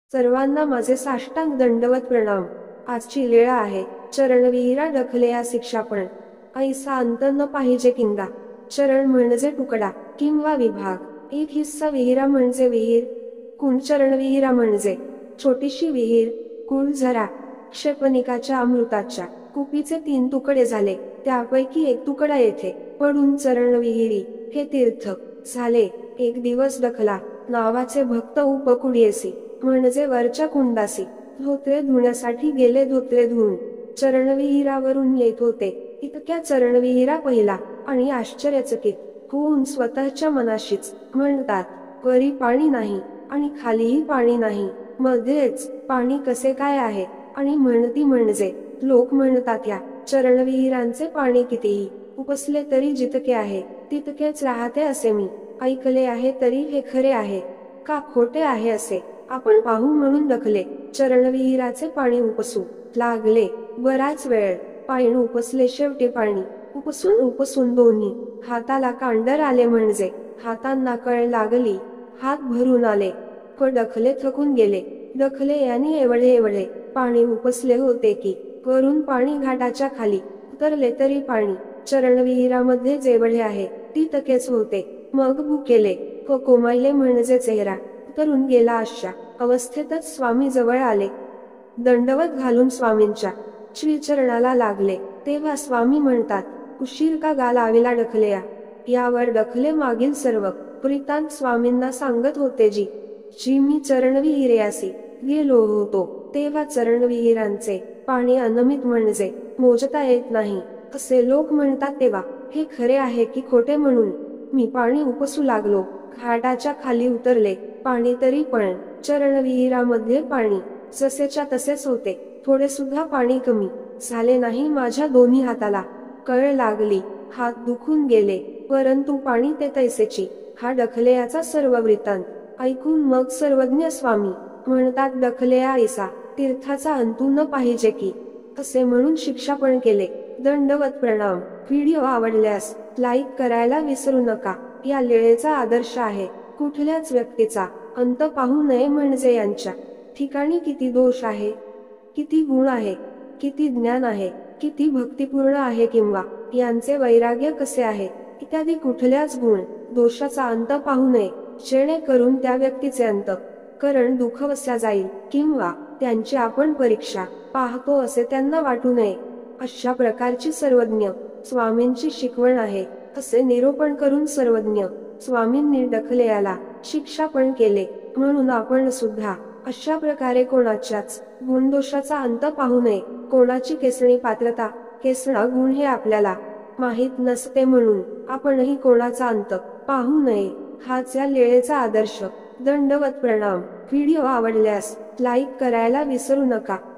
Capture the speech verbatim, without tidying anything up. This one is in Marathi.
सर्वांना माझे साष्टांग दंडवत प्रणाम। आजची वेळ आहे चरणविहिरा डखलेया शिक्षापण। ऐसा अंत न पाहिजे किंगा। चरण म्हणजे तुकडा किंवा विभाग। एक हिस्सा विहिरा म्हणजे विहीर, कुंड चरणविहिरा म्हणजे छोटीशी विहीर, कुंड झरा। क्षेपणिकाच्या अमृताच्या कुपीचे तीन तुकडे झाले, त्यापैकी एक तुकडा येथे पडून चरणविहिरी हे तीर्थ झाले। एक दिवस डखला नावाचे भक्त उपकुडियेसी म्हणजे वरच्या कुंडासी धोत्रे धुण्यासाठी गेले। धोत्रे धुवून चरणविहिरावरून येत होते, इतक्या चरणविहिरा पहिला आणि आश्चर्यचकित होऊन स्वतःच्या मनाशीच म्हणतात, वरी पाणी नाही आणि खालीही पाणी नाही, मध्येच पाणी कसे काय आहे। आणि म्हणती म्हणजे लोक म्हणतात या चरणविहिरांचे पाणी कितीही उपसले तरी जितके आहे तितकेच राहते असे मी ऐकले आहे। तरी हे खरे आहे का खोटे आहे असे आपण पाहू म्हणून डखले चरणविहिराचे पाणी उपसू लागले। बराच वेळ पाणी उपसले, शेवटी पाणी उपसून उपसून दोन्ही हाताला कांडर आले, म्हणजे हातांना कळ लागली, हात भरून आले। क डखले थकून गेले। डखले यांनी एवढे एवढे पाणी उपसले होते की वरून पाणी घाटाच्या खाली उतरले तरी पाणी चरणविहिरामध्ये जेवढे आहे तितकेच होते। मग भुकेले व कोमायले म्हणजे चेहरा उतरून गेला, अशा अवस्थेतच स्वामी जवळ आले। दंडवत घालून स्वामींच्या श्रीचरणाला लागले, तेव्हा स्वामी म्हणतात, उशीर का गा लाविला डखलेया। यावर डखले मागील सर्व वृत्तांत स्वामींना सांगत होते। जी जी मी चरणविहिरेयासी गेलो होतो तेव्हा चरणविहिरांचे पाणी अनमित म्हणजे मोजता येत नाही असे लोक म्हणतात, तेव्हा हे खरे आहे की खोटे म्हणून मी पाणी उपसू लागलो। घाटाच्या खाली उतरले पाणी, तरी पण चरणविहिरामध्ये पाणी जसेच्या तसेच होते, थोडे सुद्धा पाणी कमी झाले नाही। माझ्या दोन्ही हाताला कळ लागली, हात दुखून गेले, परंतु पाणी ते तैसेची। हा डखलेयाचा सर्व वृत्तांत ऐकून मग सर्वज्ञ स्वामी म्हणतात, डखलेया ऐसा तीर्थाचा अंतू न पाहिजे की असे म्हणून शिक्षापण केले। दंडवत प्रणाम। व्हिडिओ आवडल्यास लाईक करायला विसरू नका। या लीळेचा आदर्श आहे कुठल्याच व्यक्तीचा अंत पाहू नये, म्हणजे यांच्या ठिकाणी किती दोष आहे, किती गुण आहे, किती ज्ञान आहे, किती भक्तिपूर्ण आहे, किंवा यांचे वैराग्य कसे आहे इत्यादी कुठल्याच गुण दोषाचा अंत पाहू नये, जेणेकरून त्या व्यक्तीचे अंत करण दुःखवसल्या जाईल किंवा त्यांची आपण परीक्षा पाहतो असे त्यांना वाटू नये। अशा प्रकारची सर्वज्ञ स्वामींची शिकवण आहे असे निरूपण करून सर्वज्ञ स्वामींनी डखलेयाला शिक्षापण केले। म्हणून आपण सुद्धा अशा प्रकारे कोणाच्याच गुणदोषाचा अंत पाहू नये। कोणाची केसणी पात्रता, केसणा गुण हे आपल्याला माहीत नसते, म्हणून आपणही कोणाचा अंत पाहू नये, हाच या लीळेचा आदर्श। दंडवत प्रणाम। व्हिडिओ आवडल्यास लाईक करायला विसरू नका।